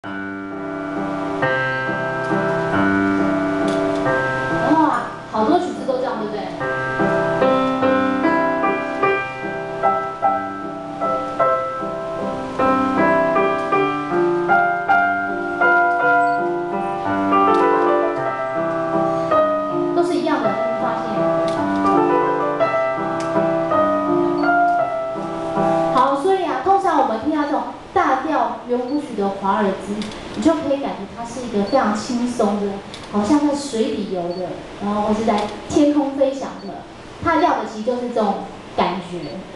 然后啊，好多曲子都这样，对不对？都是一样的，你会发现。好，所以啊，通常我们听到这种大调圆舞曲的华尔兹，你就可以感觉它是一个非常轻松的，好像在水里游的，然后或是在天空飞翔的，它要的其实就是这种感觉。